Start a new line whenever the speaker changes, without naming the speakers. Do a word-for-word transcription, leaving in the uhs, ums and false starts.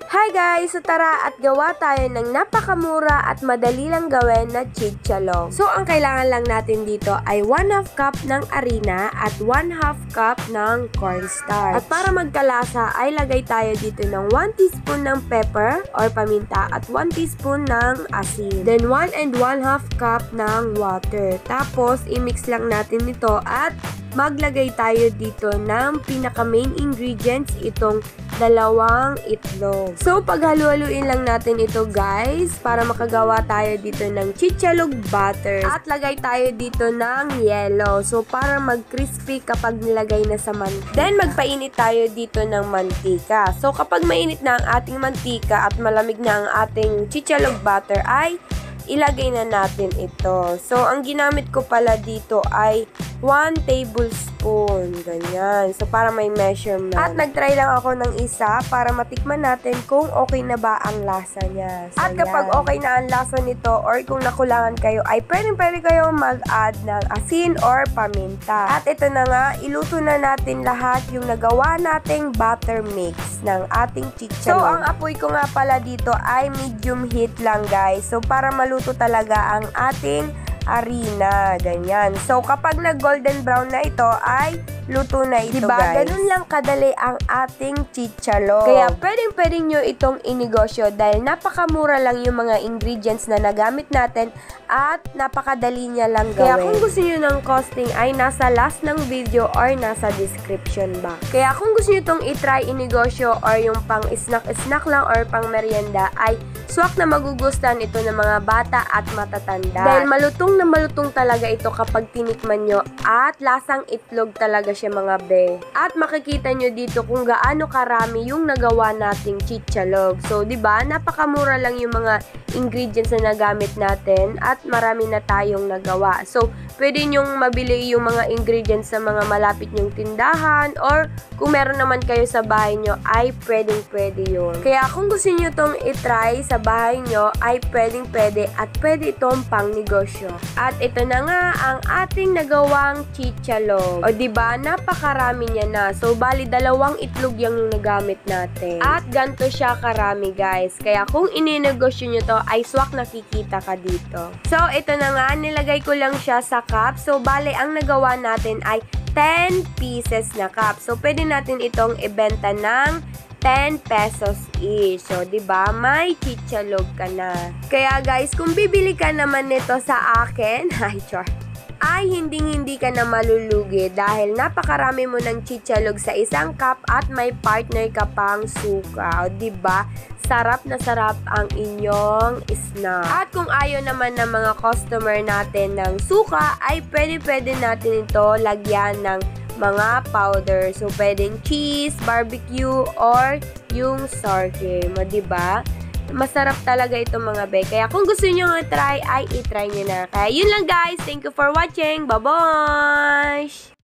Hi guys! So tara at gawa tayo ng napakamura at madali lang gawin na chichalong. So ang kailangan lang natin dito ay one half cup ng harina at one half cup ng cornstarch. At para magkalasa ay lagay tayo dito ng one teaspoon ng pepper or paminta at one teaspoon ng asin. Then one and one half cup ng water. Tapos i-mix lang natin ito at maglagay tayo dito ng pinaka main ingredients, itong dalawang itlog. So, paghalu-haluin lang natin ito guys para makagawa tayo dito ng chichalog butter. At lagay tayo dito ng yellow. So, para mag-crispy kapag nilagay na sa mantika. Then, magpainit tayo dito ng mantika. So, kapag mainit na ang ating mantika at malamig na ang ating chichalog butter ay ilagay na natin ito. So, ang ginamit ko pala dito ay one tablespoon. Ganyan. So, para may measurement. At nag-try lang ako ng isa para matikman natin kung okay na ba ang lasa niya. So, at kapag yan. Okay na ang lasa nito or kung nakulangan kayo, ay pwede-pwede kayo mag-add ng asin or paminta. At ito na nga, iluto na natin lahat yung nagawa nating butter mix ng ating chichalong. So, ang apoy ko nga pala dito ay medium heat lang guys. So, para maluto talaga ang ating harina, ganyan. So, kapag nag-golden brown na ito, ay luto na ito, diba? Guys. Ganun lang kadali ang ating chichalong. Kaya, pwedeng-pwedeng nyo itong inegosyo dahil napakamura lang yung mga ingredients na nagamit natin at napakadali niya lang gawin. Kaya, kung gusto nyo ng costing ay nasa last ng video or nasa description box. Kaya, kung gusto nyo itong itry inegosyo or yung pang snack-snack lang or pang merienda, ay swak na magugustuhan ito ng mga bata at matatanda. Dahil malutong na malutong talaga ito kapag tinikman nyo at lasang itlog talaga siya mga be. At makikita nyo dito kung gaano karami yung nagawa nating chichalog. So, di ba napakamura lang yung mga ingredients na nagamit natin at marami na tayong nagawa. So, pwede nyong mabili yung mga ingredients sa mga malapit nyong tindahan or kung meron naman kayo sa bahay nyo ay pwedeng pwede yun. Kaya kung gusto nyo itong itry sa bahay nyo ay pwedeng pwede at pwede itong pang negosyo. At ito na nga ang ating nagawang chichalog. O diba, napakarami niya na. So, bali dalawang itlog yung nagamit natin. At ganito siya karami guys. Kaya kung ininegosyo nyo to ay swak nakikita ka dito. So, ito na nga, nilagay ko lang siya sa cup. So, bali ang nagawa natin ay ten pieces na cup. So, pwede natin itong ibenta ng ten pesos each. So, diba, may chichalog ka na. Kaya guys, kung bibili ka naman nito sa akin, ay char, ay hinding-hindi ka na malulugi dahil napakarami mo ng chichalog sa isang cup at may partner ka pang suka. O, diba? Sarap na sarap ang inyong snack. At kung ayaw naman ng mga customer natin ng suka, ay pwede-pwede natin ito lagyan ng mga powder. So, pwedeng cheese, barbecue, or yung sour cream. O, diba? Masarap talaga itong mga be. Kaya kung gusto nyo nga try, ay itry nyo na. Kaya yun lang guys. Thank you for watching. Bye-bye!